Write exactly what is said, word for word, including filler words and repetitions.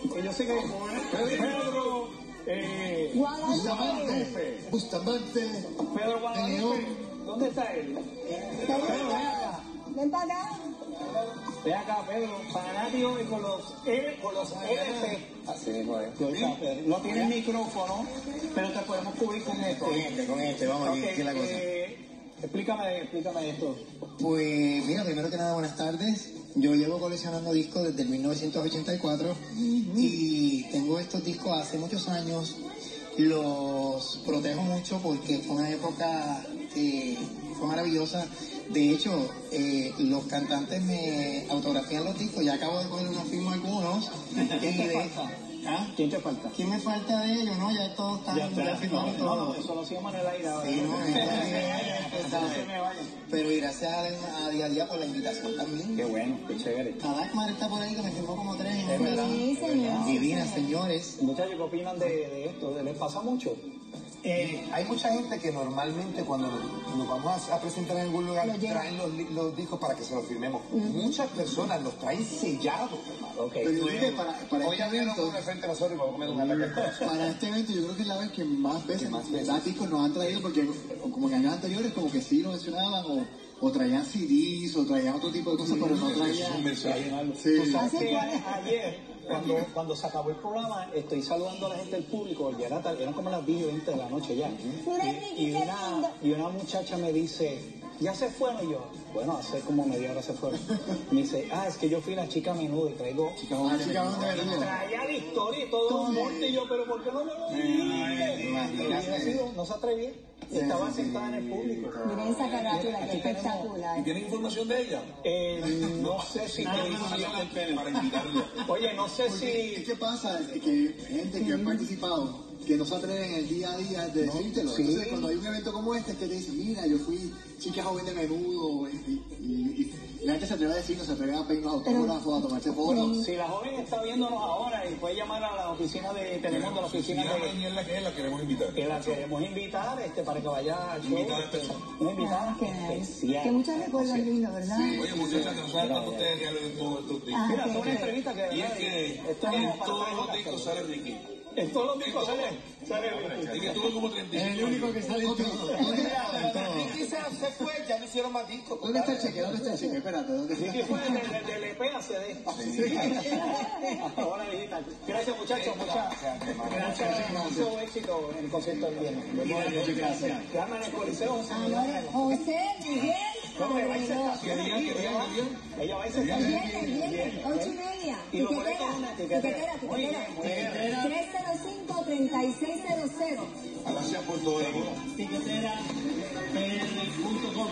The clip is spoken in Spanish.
Yo sé que Pedro eh, Guadalupe. Bustamante. Pedro Guadalupe. ¿Dónde está él? Pedro, ven acá. Ven para acá. Ven acá, Pedro. Fanático y con los L, con los L P. Así mismo es. No tiene el micrófono, pero te podemos cubrir con esto. Con este, con este, vamos, okay, aquí, ¿qué es la cosa? Eh, explícame, explícame esto. Pues mira, primero que nada, buenas tardes. Yo llevo coleccionando discos desde el mil novecientos ochenta y cuatro uh-huh. y tengo estos discos hace muchos años. Los protejo mucho porque fue una época que fue maravillosa. De hecho, eh, los cantantes me autografían los discos. Ya acabo de coger una firma algunos. ¿Quién te falta? ¿Ah? ¿Quién te falta? ¿Quién me falta de ellos? No, ya todos están ya está, firmados. No, no, eso lo hacíamos en el aire. Sí, no, pero y gracias a, a Día a Día por la invitación también. Qué bueno, qué chévere. A Dagmar está por ahí que me firmó como tres. Sí, señor. Divina, señores. Muchachos, ¿qué opinan de, de esto? ¿Les pasa mucho? Eh, hay mucha gente que normalmente cuando nos, nos vamos a, a presentar en algún lugar traen los, los discos para que se los firmemos. Uh-huh. Muchas personas los traen sellados. Okay. Pero yo creo que para, para Hoy este evento, de frente a nosotros y vamos a comer un ataque. Para este evento yo creo que es la vez que más veces, más veces. discos nos han traído, porque como en años anteriores como que sí lo mencionaban o, o traían C Ds o traían otro tipo de cosas, pero no traían. Sí. ¿Tú sabes que ayer Cuando, cuando se acabó el programa, estoy saludando a la gente del público, ya era tarde, eran como las diez y veinte de la noche ya. Y, y, una, y una muchacha me dice, ¿ya se fueron? Y yo, bueno, hace como media hora se fueron. Me dice, ah, es que yo fui la chica menuda y traigo... Chica ah, chica menuda. Traía la historia y todo el mundo, y yo, pero ¿por qué no me lo dije? No se atrevía. Estaba sentada en el público. Miren esa carátula, que espectacular. ¿Y tiene información de ella? Eh, no sé si... Para invitarlo. Oye, no sé si... ¿Qué pasa? Es que gente que ha participado, que no se atreven en el día a día de decírtelo. Sí. Entonces, cuando hay un evento como este, es que te dicen, mira, yo fui chica joven de menudo, y, y, y, y la gente se atreve a decir, no se atreve a pedir unos autógrafos, a tomarse fotos. Si la joven está viéndonos ahora y puede llamar a la oficina de, tenemos de la oficina de... ¿Quién es la que es? La queremos invitar. Que la queremos invitar, este, para que vaya al show. Invitada especial. Una invitada ah, especial. Que muchos recuerdos lindos, ¿verdad? Sí. Oye, muchachas, que no saben cuánto ustedes regalan todos estos discos. Mira, es una entrevista que... Y es que en todos los discos sale Ricky. En todos los discos sale, sale Ricky. Y que tuvo como treinta y cinco. Es el único que sale en todo. Ricky se fue, ya no hicieron más discos. ¿Dónde está el cheque? ¿Dónde está el cheque? Espérate, ¿dónde está? Ricky fue del E P a C D. Ahora digital. Gracias, muchachos. Gracias. Mucho éxito en el concierto del viernes. Muchas gracias. Llama en el Coliseo. José Miguel. ¿Dónde va a ir Ella va a ir el viernes, el viernes, ocho y media. Tiquetera, tiquetera, tiquetera. tres cero cinco, treinta y seis cero cero. Gracias por todo. Tiquetera P R punto com.